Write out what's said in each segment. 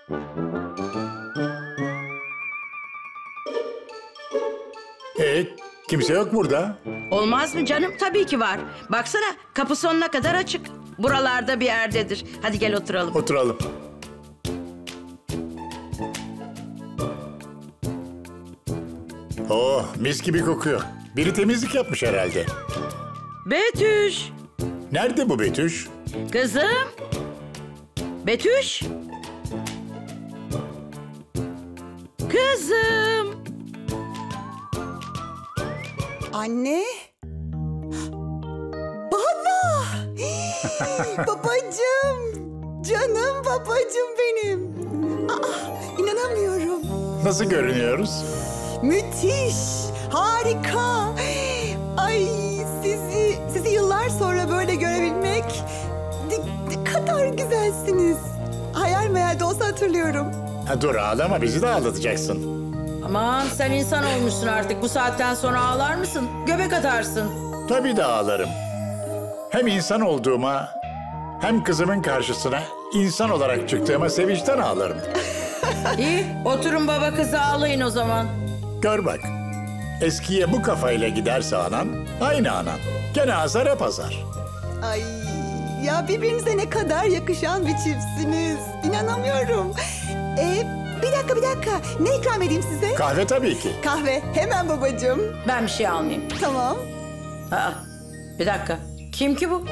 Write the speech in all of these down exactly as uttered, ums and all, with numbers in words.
Ee, kimse yok burada. Olmaz mı canım? Tabii ki var. Baksana, kapı sonuna kadar açık. Buralarda bir yerdedir. Hadi gel oturalım. Oturalım. Oh, mis gibi kokuyor. Biri temizlik yapmış herhalde. Betüş. Nerede bu Betüş? Kızım. Betüş. Kızım. Anne. Baba. Babacığım. Canım babacığım benim. Aa, inanamıyorum. Nasıl görünüyoruz? Müthiş. Harika. Ay sizi sizi yıllar sonra böyle görebilmek ne, ne kadar güzelsiniz. Hayal meyal de olsa hatırlıyorum. Ha, dur ağlama, bizi de ağlatacaksın. Aman sen insan olmuşsun artık. Bu saatten sonra ağlar mısın? Göbek atarsın. Tabii de ağlarım. Hem insan olduğuma hem kızımın karşısına insan olarak çıktığıma sevinçten ağlarım. İyi, oturun baba kızı ağlayın o zaman. Gör bak, eskiye bu kafayla giderse anan, aynı anan. Gene azar hep azar. Ay ya birbirinize ne kadar yakışan bir çiftsiniz. İnanamıyorum. Ee, bir dakika bir dakika. Ne ikram edeyim size? Kahve tabii ki. Kahve. Hemen babacığım. Ben bir şey almayayım. Tamam. Aa, bir dakika. Kim ki bu?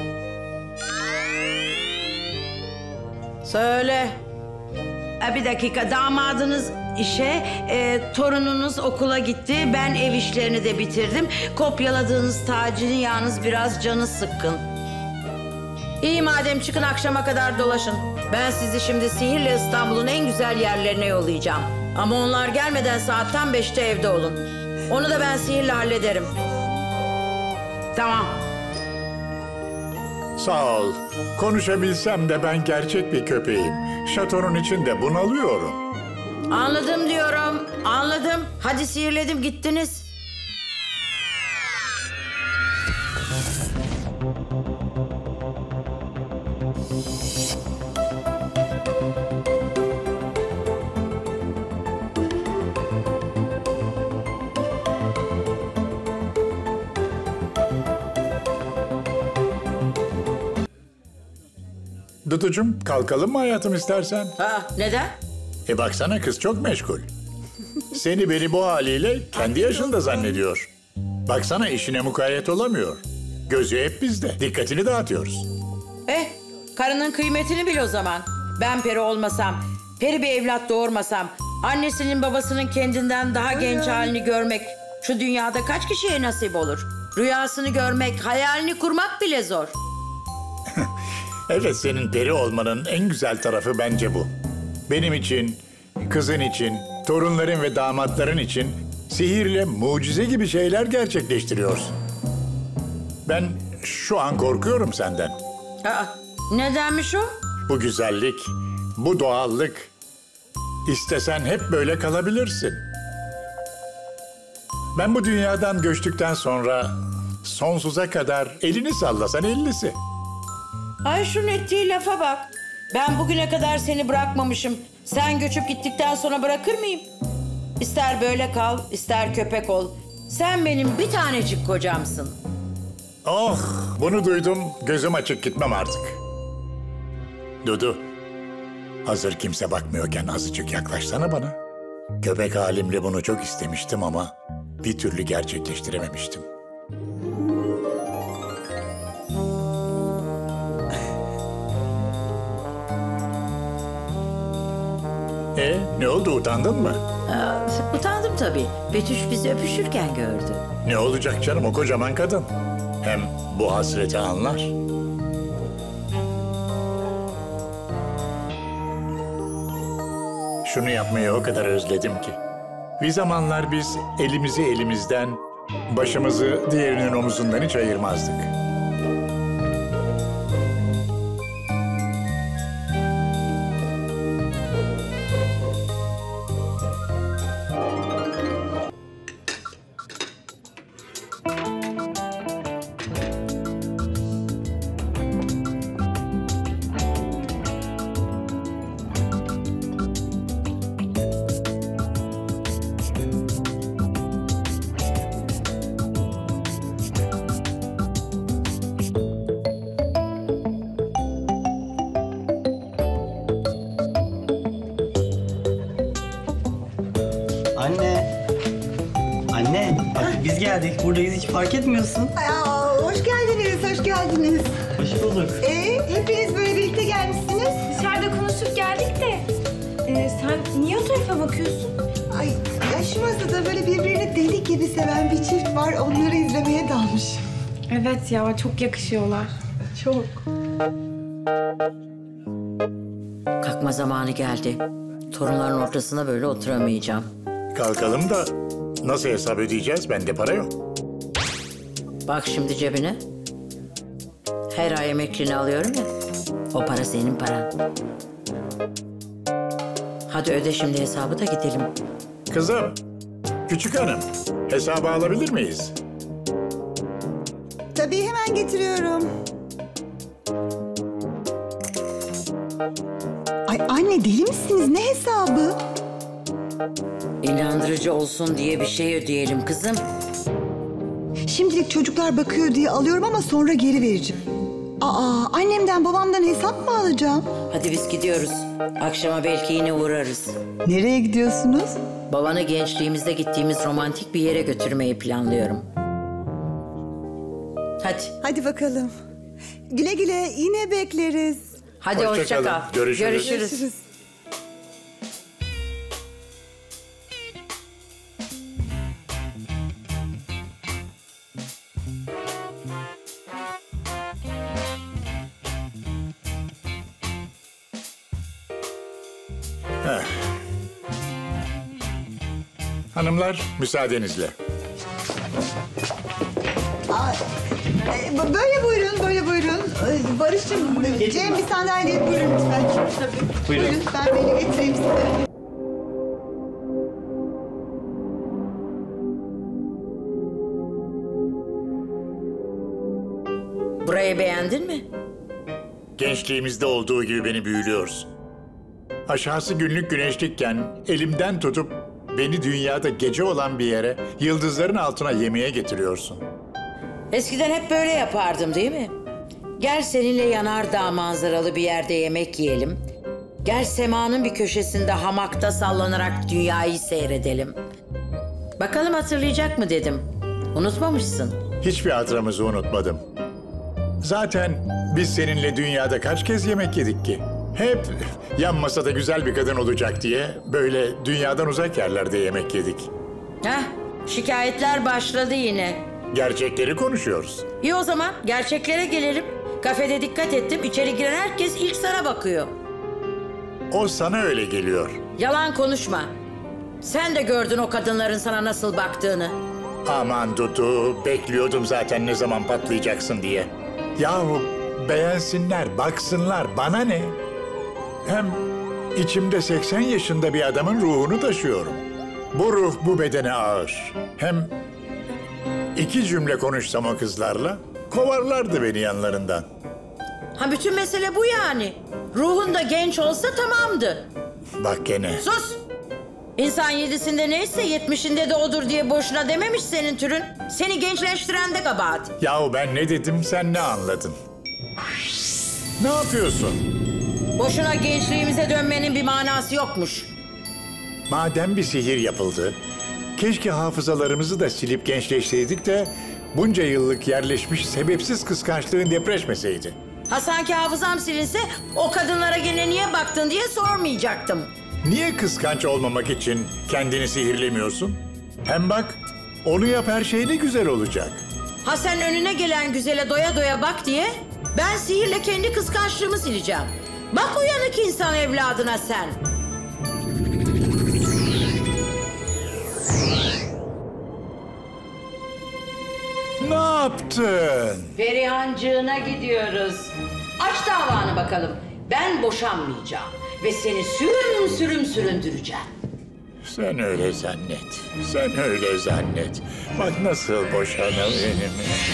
Söyle. Ha, bir dakika. Damadınız işe, e, torununuz okula gitti. Ben ev işlerini de bitirdim. Kopyaladığınız tacinin yalnız biraz canı sıkkın. İyi madem çıkın akşama kadar dolaşın. Ben sizi şimdi sihirle İstanbul'un en güzel yerlerine yollayacağım. Ama onlar gelmeden saat tam beşte evde olun. Onu da ben sihirle hallederim. Tamam. Sağ ol. Konuşabilsem de ben gerçek bir köpeğim. Şatonun içinde bunalıyorum. Anladım diyorum. Anladım. Hadi sihirledim gittiniz. Duducuğum, kalkalım mı hayatım istersen? Ha, neden? E baksana, kız çok meşgul. Seni beni bu haliyle kendi yaşında zannediyor. Baksana, işine mukayyet olamıyor. Gözü hep bizde. Dikkatini dağıtıyoruz. Eh, karının kıymetini bil o zaman. Ben peri olmasam, peri bir evlat doğurmasam, annesinin babasının kendinden daha genç halini görmek şu dünyada kaç kişiye nasip olur? Rüyasını görmek, hayalini kurmak bile zor. Evet, senin peri olmanın en güzel tarafı bence bu. Benim için, kızın için, torunların ve damatların için sihirle mucize gibi şeyler gerçekleştiriyorsun. Ben şu an korkuyorum senden. Aa, nedenmiş o? Bu güzellik, bu doğallık. İstesen hep böyle kalabilirsin. Ben bu dünyadan göçtükten sonra sonsuza kadar elini sallasan ellisi. Ay şunun ettiği lafa bak. Ben bugüne kadar seni bırakmamışım. Sen göçüp gittikten sonra bırakır mıyım? İster böyle kal, ister köpek ol. Sen benim bir tanecik kocamsın. Oh, bunu duydum. Gözüm açık, gitmem artık. Dudu, hazır kimse bakmıyorken azıcık yaklaşsana bana. Köpek halimle bunu çok istemiştim ama bir türlü gerçekleştirememiştim. E, ne oldu, utandın mı? Aa, utandım tabii. Betüş bizi öpüşürken gördü. Ne olacak canım, o kocaman kadın. Hem bu hasreti anlar. Şunu yapmayı o kadar özledim ki. Bir zamanlar biz elimizi elimizden, başımızı diğerinin omuzundan hiç ayırmazdık. Biz geldik. Buradayız, hiç fark etmiyorsun. Aa, hoş geldiniz, hoş geldiniz. Hoş bulduk. Ee, hepiniz böyle birlikte gelmişsiniz. Dışarıda konuşup geldik de. Ee, sen niye o tarafa bakıyorsun? Ay, ya şu masada böyle birbirini deli gibi seven bir çift var. Onları izlemeye dalmış. Evet ya, çok yakışıyorlar. Çok. Kalkma zamanı geldi. Torunların ortasına böyle oturamayacağım. Kalkalım da nasıl hesap ödeyeceğiz? Bende para yok. Bak şimdi cebine. Her ay emekliliğini alıyorum ya. O para senin paran. Hadi öde şimdi hesabı da gidelim. Kızım, küçük hanım, hesabı alabilir miyiz? Tabii hemen getiriyorum. Ay anne deli misiniz? Ne hesabı? İnandırıcı olsun diye bir şey ödeyelim kızım. Şimdilik çocuklar bakıyor diye alıyorum ama sonra geri vereceğim. Aa, annemden babamdan hesap mı alacağım? Hadi biz gidiyoruz. Akşama belki yine uğrarız. Nereye gidiyorsunuz? Babanı gençliğimizde gittiğimiz romantik bir yere götürmeyi planlıyorum. Hadi. Hadi bakalım. Güle güle yine bekleriz. Hadi Hoşça hoşça kalın. kal. Görüşürüz. Görüşürüz. Görüşürüz. Hanımlar, müsaadenizle. Ay, e, b- böyle buyurun, böyle buyurun. Ee, Barış'cığım, Cem bir sandalye buyurun lütfen. Tabii. Buyurun. Buyurun, ben böyle getireyim size. Burayı beğendin mi? Gençliğimizde olduğu gibi beni büyülüyorsun. Aşağısı günlük güneşlikken elimden tutup beni dünyada gece olan bir yere, yıldızların altına yemeğe getiriyorsun. Eskiden hep böyle yapardım değil mi? Gel seninle yanardağ manzaralı bir yerde yemek yiyelim. Gel semanın bir köşesinde hamakta sallanarak dünyayı seyredelim. Bakalım hatırlayacak mı dedim. Unutmamışsın. Hiçbir hatıramızı unutmadım. Zaten biz seninle dünyada kaç kez yemek yedik ki? Hep yan masada güzel bir kadın olacak diye böyle dünyadan uzak yerlerde yemek yedik. Heh, şikayetler başladı yine. Gerçekleri konuşuyoruz. İyi o zaman gerçeklere gelelim. Kafede dikkat ettim. İçeri giren herkes ilk sana bakıyor. O sana öyle geliyor. Yalan konuşma. Sen de gördün o kadınların sana nasıl baktığını. Aman Dudu, bekliyordum zaten ne zaman patlayacaksın diye. Yahu beğensinler, baksınlar, bana ne? Hem içimde seksen yaşında bir adamın ruhunu taşıyorum. Bu ruh bu bedene ağır. Hem iki cümle konuşsam o kızlarla kovarlardı beni yanlarından. Ha bütün mesele bu yani. Ruhun da genç olsa tamamdı. Bak gene. Sus! İnsan yedisinde neyse yetmişinde de odur diye boşuna dememiş senin türün. Seni gençleştiren de kabahat. Yahu ben ne dedim sen ne anladın? Ne yapıyorsun? Boşuna gençliğimize dönmenin bir manası yokmuş. Madem bir sihir yapıldı, keşke hafızalarımızı da silip gençleşseydik de bunca yıllık yerleşmiş sebepsiz kıskançlığın depreşmeseydi. Ha sanki hafızam silinse o kadınlara gene niye baktın diye sormayacaktım. Niye kıskanç olmamak için kendini sihirlemiyorsun? Hem bak, onu yap her şey ne güzel olacak. Ha sen önüne gelen güzele doya doya bak diye ben sihirle kendi kıskançlığımı sileceğim. Bak uyanık insan evladına sen. Ne yaptın? Perihancığına gidiyoruz. Aç davanı bakalım. Ben boşanmayacağım ve seni sürüm sürüm süründüreceğim. Sen öyle zannet, sen öyle zannet. Bak nasıl boşanabilirim.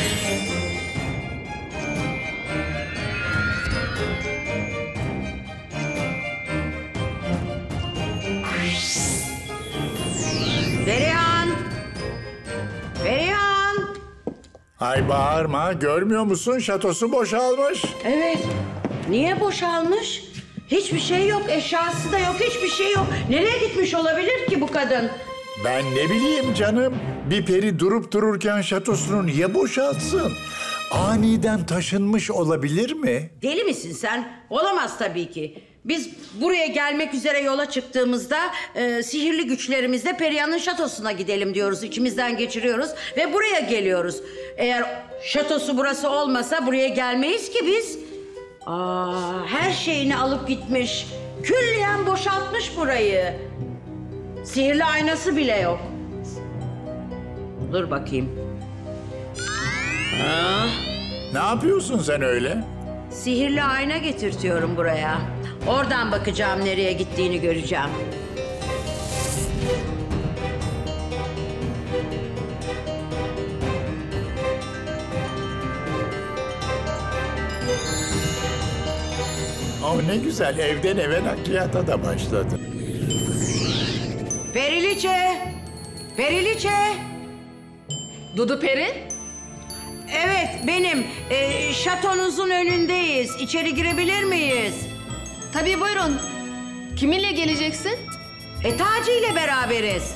Perihan! Perihan! Ay bağırma, görmüyor musun? Şatosu boşalmış. Evet. Niye boşalmış? Hiçbir şey yok, eşyası da yok, hiçbir şey yok. Nereye gitmiş olabilir ki bu kadın? Ben ne bileyim canım. Bir peri durup dururken şatosunu niye boşaltsın? Aniden taşınmış olabilir mi? Deli misin sen? Olamaz tabii ki. Biz buraya gelmek üzere yola çıktığımızda e, sihirli güçlerimizle Perihan'ın şatosuna gidelim diyoruz. İçimizden geçiriyoruz ve buraya geliyoruz. Eğer şatosu burası olmasa buraya gelmeyiz ki biz. Aa, her şeyini alıp gitmiş. Külliyen boşaltmış burayı. Sihirli aynası bile yok. Dur bakayım. Aa, Ne yapıyorsun sen öyle? sihirli ayna getirtiyorum buraya. Oradan bakacağım, nereye gittiğini göreceğim. Oh ne güzel, evden eve nakliyata da başladı. Periliçe! Periliçe! Dudu Peri? Evet, benim. Ee, şatonuzun önündeyiz. İçeri girebilir miyiz? Tabii buyurun. Kiminle geleceksin? E, Taci ile beraberiz.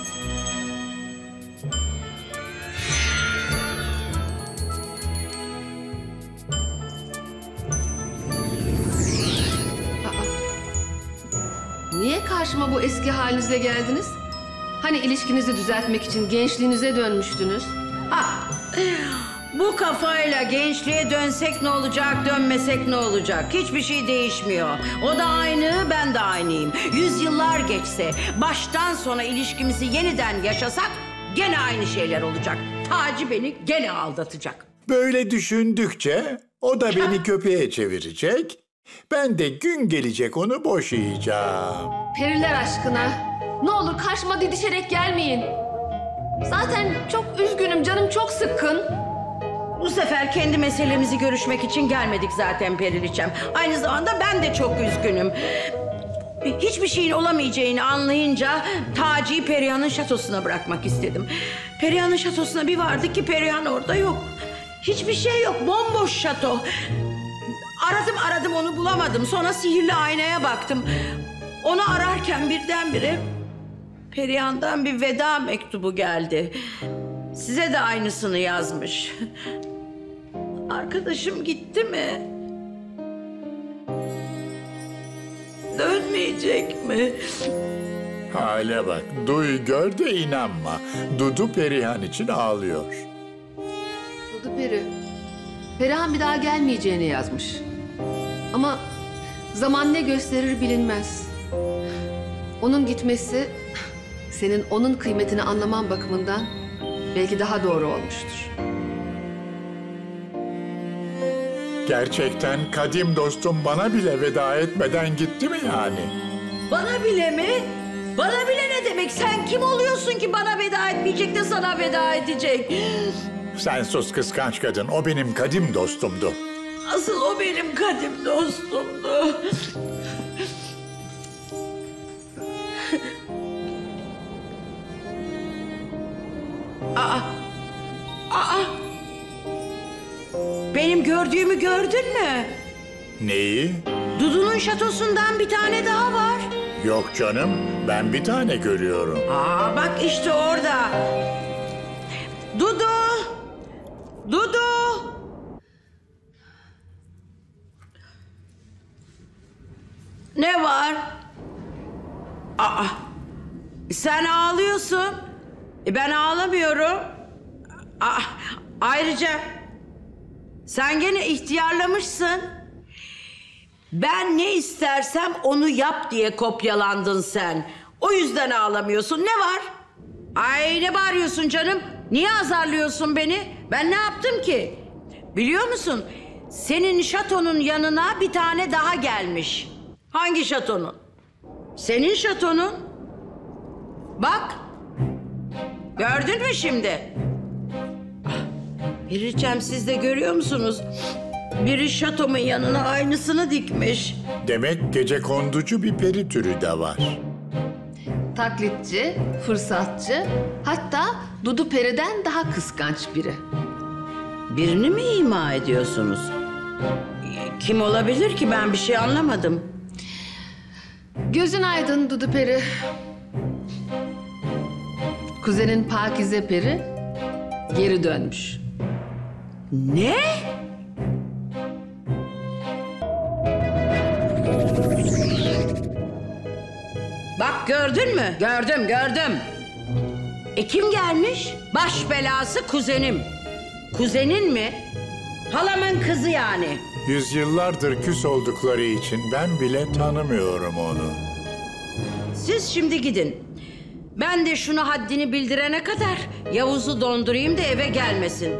Niye karşıma bu eski halinizle geldiniz? Hani ilişkinizi düzeltmek için gençliğinize dönmüştünüz? Ah, bu kafayla gençliğe dönsek ne olacak, dönmesek ne olacak? Hiçbir şey değişmiyor. O da aynı, ben de aynıyım. Yüzyıllar geçse, baştan sona ilişkimizi yeniden yaşasak gene aynı şeyler olacak. Taci beni gene aldatacak. Böyle düşündükçe o da beni köpeğe çevirecek. Ben de gün gelecek onu boşayacağım. Periler aşkına. Ne olur karşıma didişerek gelmeyin. Zaten çok üzgünüm, canım çok sıkkın. Bu sefer kendi meselemizi görüşmek için gelmedik zaten Periliçem. Aynı zamanda ben de çok üzgünüm. Hiçbir şeyin olamayacağını anlayınca Taci'yi Perihan'ın şatosuna bırakmak istedim. Perihan'ın şatosuna bir vardık ki Perihan orada yok. Hiçbir şey yok, bomboş şato. Aradım aradım onu bulamadım. Sonra sihirli aynaya baktım. Onu ararken birdenbire Perihan'dan bir veda mektubu geldi. Size de aynısını yazmış. Arkadaşım gitti mi? Dönmeyecek mi? Hale bak, duy gör de inanma. Dudu Perihan için ağlıyor. Dudu Peri. Perihan bir daha gelmeyeceğini yazmış. Ama zaman ne gösterir bilinmez. Onun gitmesi senin onun kıymetini anlaman bakımından belki daha doğru olmuştur. Gerçekten kadim dostum bana bile veda etmeden gitti mi yani? Bana bile mi? Bana bile ne demek? Sen kim oluyorsun ki bana veda etmeyecek de sana veda edecek? Sen sus kıskanç kadın, o benim kadim dostumdu. Asıl o benim kadim dostumdu. Aa! Aa! Benim gördüğümü gördün mü? Neyi? Dudu'nun şatosundan bir tane daha var. Yok canım, ben bir tane görüyorum. Aa bak işte orada. Dudu! Dudu! Ne var? Aa! Sen ağlıyorsun. E ben ağlamıyorum. Aa, ayrıca sen gene ihtiyarlamışsın. Ben ne istersem onu yap diye kopyalandın sen. O yüzden ağlamıyorsun. Ne var? Ay ne bağırıyorsun canım? Niye azarlıyorsun beni? Ben ne yaptım ki? Biliyor musun? Senin şatonun yanına bir tane daha gelmiş. Hangi şatonun? Senin şatonun. Bak. Gördün mü şimdi? Periliçem siz de görüyor musunuz? Biri şatomun yanına aynısını dikmiş. Demek gecekonducu bir peri türü de var. Taklitçi, fırsatçı, hatta Dudu Peri'den daha kıskanç biri. Birini mi ima ediyorsunuz? Kim olabilir ki, ben bir şey anlamadım. Gözün aydın Dudu Peri. Kuzenin Pakize Peri geri dönmüş. Ne? Bak gördün mü? Gördüm, gördüm. E kim gelmiş? Baş belası kuzenim. Kuzenin mi? Halamın kızı yani. Yüzyıllardır küs oldukları için ben bile tanımıyorum onu. Siz şimdi gidin. Ben de şunu haddini bildirene kadar Yavuz'u dondurayım da eve gelmesin.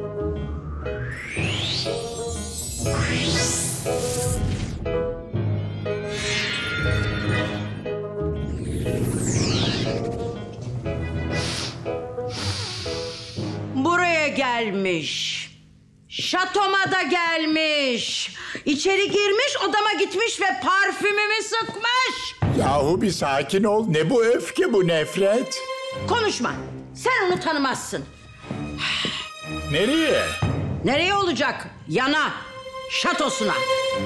Buraya gelmiş. Şatoma da gelmiş. İçeri girmiş, odama gitmiş ve parfümümü sıkmış. Yahu bir sakin ol. Ne bu öfke, bu nefret? Konuşma. Sen onu tanımazsın. Nereye? Nereye olacak? Yana, şatosuna.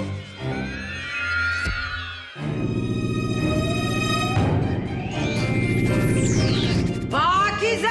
Pakize!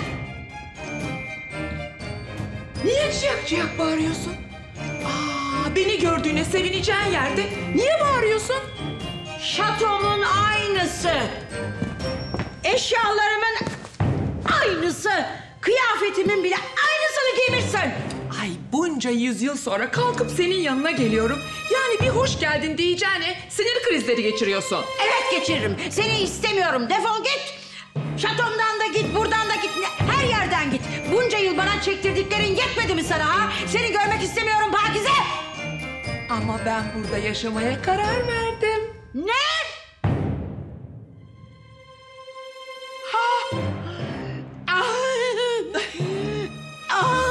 Niye ciyak ciyak bağırıyorsun? Aa, beni gördüğüne sevineceğin yerde niye bağırıyorsun? Şatomun aynısı. Eşyalarımın aynısı. Kıyafetimin bile aynısını giymişsin. Ay bunca yüzyıl sonra kalkıp senin yanına geliyorum. Yani bir hoş geldin diyeceğine sinir krizleri geçiriyorsun. Evet geçiririm. Seni istemiyorum. Defol git. Şatomdan da git, buradan da git. Her yerden git. Bunca yıl bana çektirdiklerin yetmedi mi sana ha? Seni görmek istemiyorum Pakize. Ama ben burada yaşamaya karar verdim. Ne? Ha? Ah! Ah!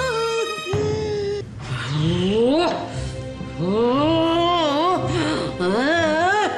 Oh! Oh! Ah!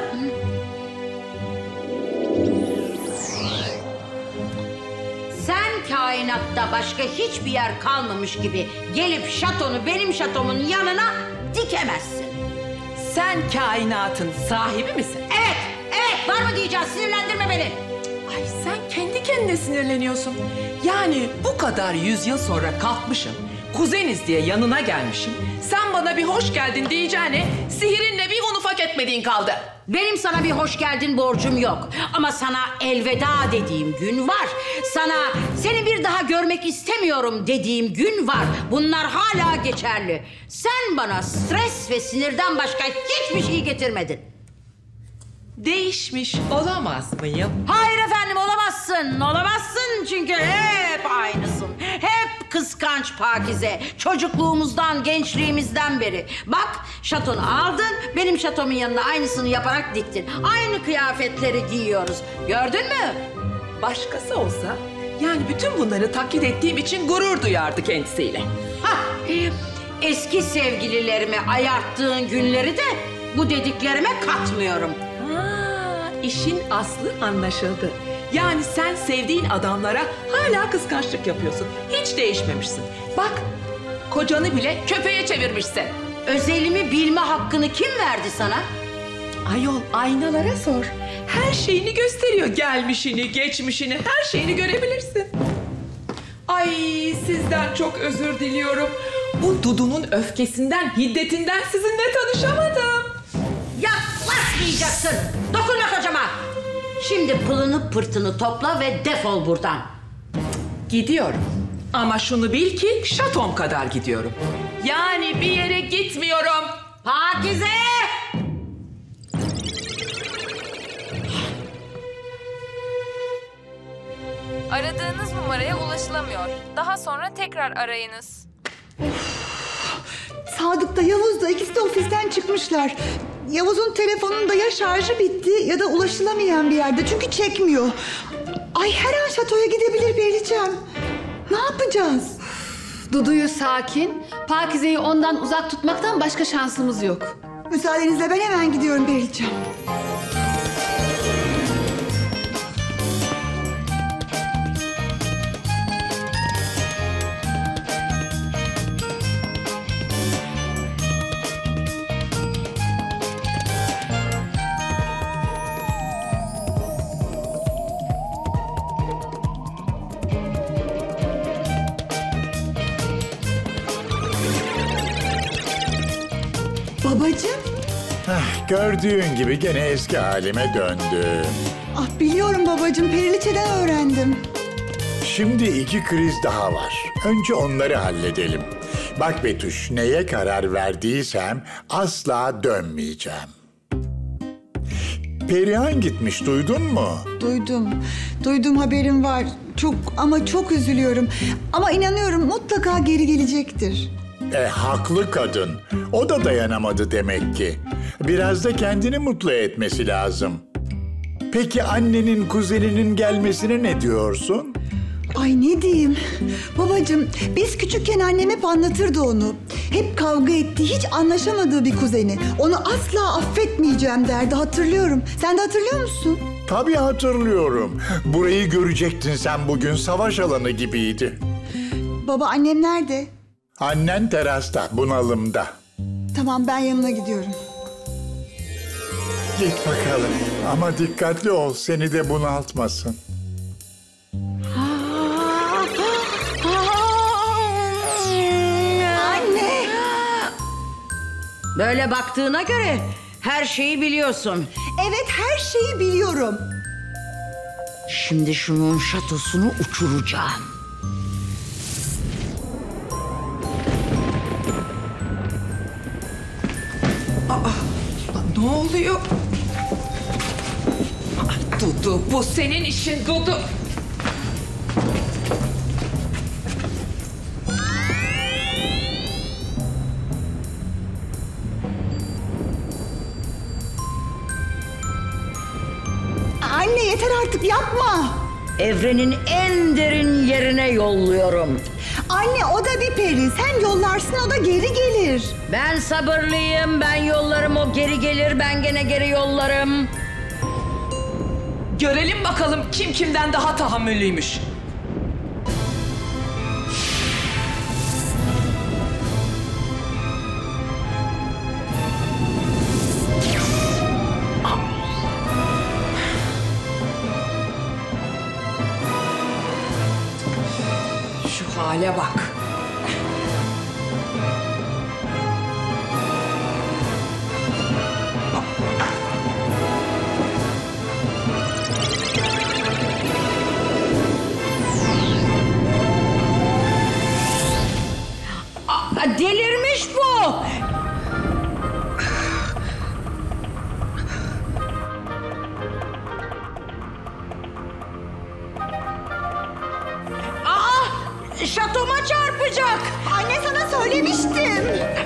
Sen kainatta başka hiçbir yer kalmamış gibi gelip şatonu benim şatomun yanına dikemezsin. Sen kainatın sahibi misin? Evet, evet var mı diyeceğiz, sinirlendirme beni. Ay sen kendi kendine sinirleniyorsun. Yani bu kadar yüzyıl sonra kalkmışım, kuzeniz diye yanına gelmişim. Sen bana bir hoş geldin diyeceğine sihirinle bir un ufak etmediğin kaldı. Benim sana bir hoş geldin borcum yok. Ama sana elveda dediğim gün var. Sana seni bir daha görmek istemiyorum dediğim gün var. Bunlar hala geçerli. Sen bana stres ve sinirden başka hiçbir şey getirmedin. Değişmiş olamaz mıyım? Hayır efendim olamazsın. Olamazsın çünkü hep aynısın. Hep kıskanç Pakize. Çocukluğumuzdan, gençliğimizden beri. Bak şatonu aldın, benim şatomun yanına aynısını yaparak diktin. Aynı kıyafetleri giyiyoruz. Gördün mü? Başkası olsa yani bütün bunları taklit ettiğim için gurur duyardı kendisiyle. Hah, eski sevgililerimi ayarttığın günleri de bu dediklerime katmıyorum. Ha, işin aslı anlaşıldı. Yani sen sevdiğin adamlara hala kıskançlık yapıyorsun. Hiç değişmemişsin. Bak, kocanı bile köpeğe çevirmişsin. Özelimi bilme hakkını kim verdi sana? Ayol aynalara sor. Her şeyini gösteriyor. Gelmişini, geçmişini, her şeyini görebilirsin. Ay sizden çok özür diliyorum. Bu Dudu'nun öfkesinden, hiddetinden sizinle tanışamadım. Yaklaşmayacaksın. Dokunma kocama. Şimdi pılını pırtını topla ve defol buradan. Gidiyorum. Ama şunu bil ki şatom kadar gidiyorum. Yani bir yere gitmiyorum. Pakize! Aradığınız numaraya ulaşılamıyor. Daha sonra tekrar arayınız. Sadık da Yavuz da ikisi de ofisten çıkmışlar. Yavuz'un telefonunda ya şarjı bitti ya da ulaşılamayan bir yerde çünkü çekmiyor. Ay her an şatoya gidebilir Bericem. Ne yapacağız? Dudu'yu sakin, Pakize'yi ondan uzak tutmaktan başka şansımız yok. Müsaadenizle ben hemen gidiyorum Bericem. Babacığım. Ah, gördüğün gibi gene eski halime döndüm. Ah biliyorum babacığım, Periliçe'den öğrendim. Şimdi iki kriz daha var. Önce onları halledelim. Bak Betüş, neye karar verdiysem asla dönmeyeceğim. Perihan gitmiş, duydun mu? Duydum. Duydum, haberim var. Çok ama çok üzülüyorum. Ama inanıyorum mutlaka geri gelecektir. E haklı kadın. O da dayanamadı demek ki. Biraz da kendini mutlu etmesi lazım. Peki annenin kuzeninin gelmesine ne diyorsun? Ay ne diyeyim? Babacığım, biz küçükken annem hep anlatırdı onu. Hep kavga ettiği, hiç anlaşamadığı bir kuzeni. Onu asla affetmeyeceğim derdi, hatırlıyorum. Sen de hatırlıyor musun? Tabii hatırlıyorum. Burayı görecektin sen bugün, savaş alanı gibiydi. Baba, annem nerede? Annen terasta, bunalımda. Tamam, ben yanına gidiyorum. Git bakalım ama dikkatli ol, seni de bunaltmasın. Anne! Böyle baktığına göre her şeyi biliyorsun. Evet, her şeyi biliyorum. Şimdi şunun şatosunu uçuracağım. Ne oluyor? Ah, Dudu, bu senin işin Dudu. Anne yeter artık, yapma. Evrenin en derin yerine yolluyorum. Anne, o da bir peri. Sen yollarsın, o da geri gelir. Ben sabırlıyım, ben yollarım, o geri gelir, ben gene geri yollarım. Görelim bakalım kim kimden daha tahammüllüymüş. Şu hale bak. Aa, delirmiş bu. Aa, şatoma çarpacak. Anne, sana söylemiştim.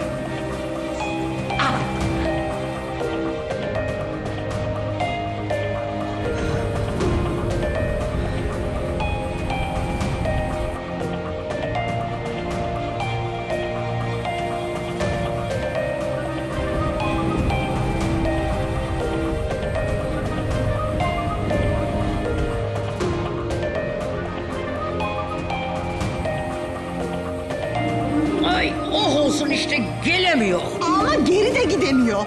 Ay, oh olsun işte, gelemiyor. Ama geri de gidemiyor.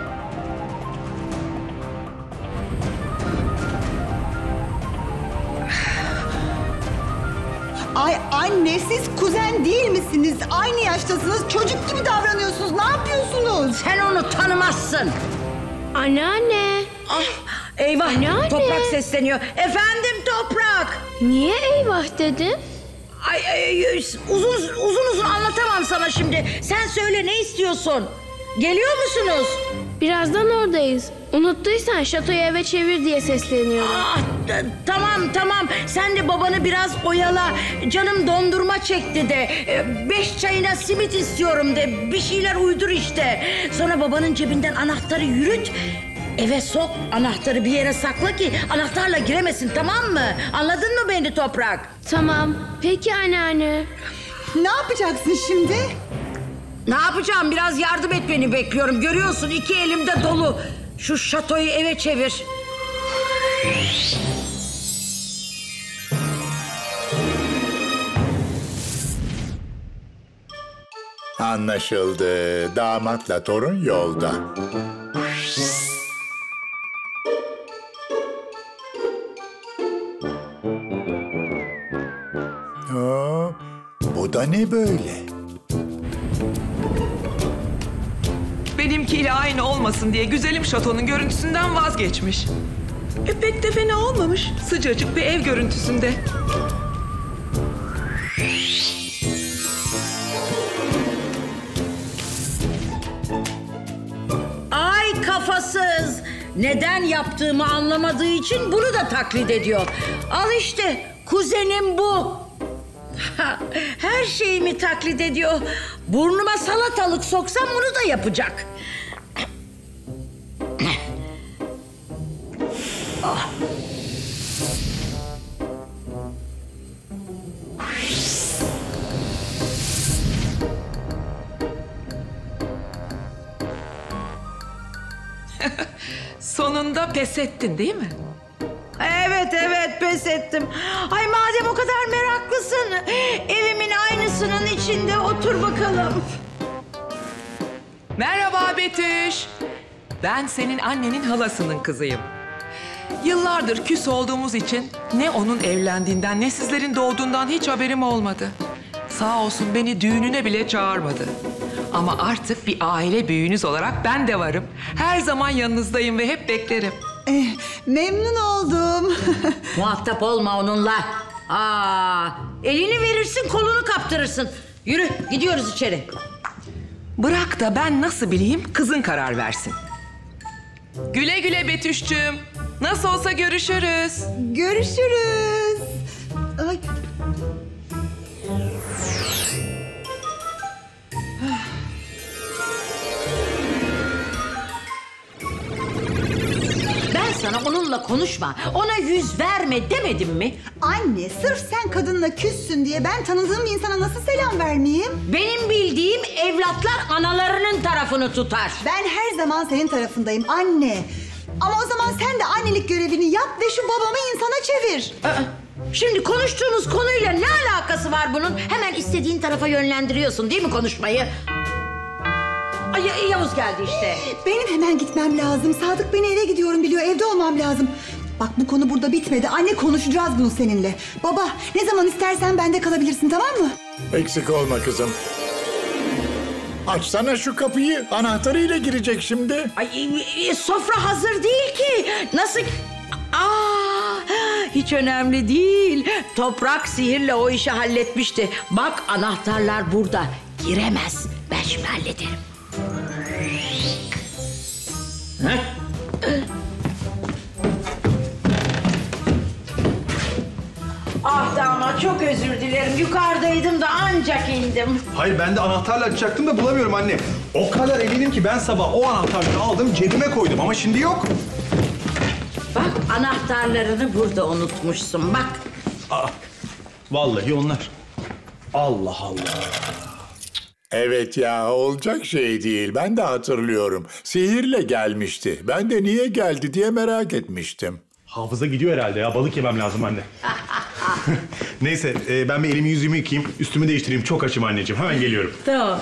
Ay anne, siz kuzen değil misiniz? Aynı yaştasınız, çocuk gibi davranıyorsunuz. Ne yapıyorsunuz? Sen onu tanımazsın. Anneanne. Ah, eyvah, Anneanne. Toprak sesleniyor. Efendim Toprak. Niye eyvah dedin? Ay, ay, uzun uzun uzun anlatamam sana şimdi. Sen söyle, ne istiyorsun? Geliyor musunuz? Birazdan oradayız. Unuttuysan şatoyu eve çevir diye sesleniyorum. Ah, t- tamam tamam. Sen de babanı biraz oyala. Canım dondurma çekti de. E, Beş çayına simit istiyorum de. Bir şeyler uydur işte. Sonra babanın cebinden anahtarı yürüt. Eve sok, anahtarı bir yere sakla ki anahtarla giremesin, tamam mı? Anladın mı beni Toprak? Tamam. Peki anneanne. Ne yapacaksın şimdi? Ne yapacağım? Biraz yardım etmeni bekliyorum. Görüyorsun, iki elimde dolu. Şu şatoyu eve çevir. Anlaşıldı. Damatla torun yolda. Aa, bu da ne böyle? Benimki benimkiyle aynı olmasın diye güzelim şatonun görüntüsünden vazgeçmiş. E pek de fena olmamış. Sıcacık bir ev görüntüsünde. Ay kafasız. Neden yaptığımı anlamadığı için bunu da taklit ediyor. Al işte kuzenim bu. Her şeyimi taklit ediyor. Burnuma salatalık soksam onu da yapacak. Ah. Sonunda pes ettin değil mi? Evet evet pes ettim. Ay madem o kadar meraklısın, evimin aynısının içinde otur bakalım. Merhaba Betüş. Ben senin annenin halasının kızıyım. Yıllardır küs olduğumuz için ne onun evlendiğinden ne sizlerin doğduğundan hiç haberim olmadı. Sağ olsun beni düğününe bile çağırmadı. Ama artık bir aile büyüğünüz olarak ben de varım. Her zaman yanınızdayım ve hep beklerim. Eh, memnun oldum. Muhatap olma onunla. Aa, elini verirsin kolunu kaptırırsın. Yürü gidiyoruz içeri. Bırak da ben nasıl bileyim kızın karar versin. Güle güle Betüş'cüğüm. Nasıl olsa görüşürüz. Görüşürüz. Ay. Ben sana onunla konuşma, ona yüz verme demedim mi? Anne, sırf sen kadınla küssün diye ben tanıdığım bir insana nasıl selam vermeyeyim? Benim bildiğim evlatlar analarının tarafını tutar. Ben her zaman senin tarafındayım anne. Ama o zaman sen de annelik görevini yap ve şu babamı insana çevir. Aa, şimdi konuştuğumuz konuyla ne alakası var bunun? Hemen istediğin tarafa yönlendiriyorsun değil mi konuşmayı? Ay Yavuz geldi işte. Benim hemen gitmem lazım. Sadık beni eve gidiyorum biliyor. Evde olmam lazım. Bak bu konu burada bitmedi. Anne konuşacağız bunu seninle. Baba ne zaman istersen bende kalabilirsin tamam mı? Eksik olma kızım. Açsana şu kapıyı. Anahtarıyla girecek şimdi. Ay e, sofra hazır değil ki. Nasıl? Aa, hiç önemli değil. Toprak sihirle o işi halletmişti. Bak anahtarlar burada. Giremez. Ben şimdi hallederim. Heh. Ah damat çok özür dilerim. Yukarıdaydım da ancak indim. Hayır ben de anahtarla açacaktım da bulamıyorum anne. O kadar eminim ki ben sabah o anahtarları aldım cebime koydum ama şimdi yok. Bak anahtarlarını burada unutmuşsun bak. Aa, vallahi onlar. Allah Allah. Evet ya olacak şey değil. Ben de hatırlıyorum. Sihirle gelmişti. Ben de niye geldi diye merak etmiştim. Hafıza gidiyor herhalde ya. Balık yemem lazım anne. Neyse e, ben bir elimi yüzümü yıkayayım. Üstümü değiştireyim. Çok açım anneciğim. Hemen geliyorum. Tamam.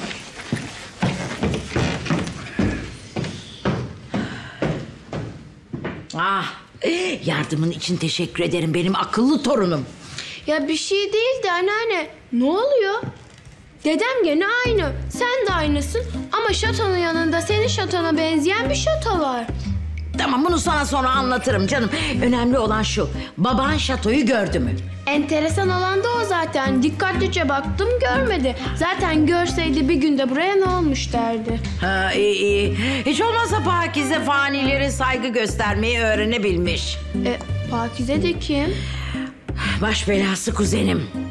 Ah, yardımın için teşekkür ederim benim akıllı torunum. Ya bir şey değil de anneanne. Ne oluyor? Dedem gene aynı. Sen de aynısın. Ama şatonun yanında senin şatona benzeyen bir şato var. Tamam bunu sana sonra anlatırım canım. Önemli olan şu. Baban şatoyu gördü mü? Enteresan olan da o zaten. Dikkatlice baktım görmedi. Zaten görseydi bir günde buraya ne olmuş derdi. Ha iyi iyi. Hiç olmazsa Pakize fanilere saygı göstermeyi öğrenebilmiş. E, Pakize de kim? Baş belası kuzenim.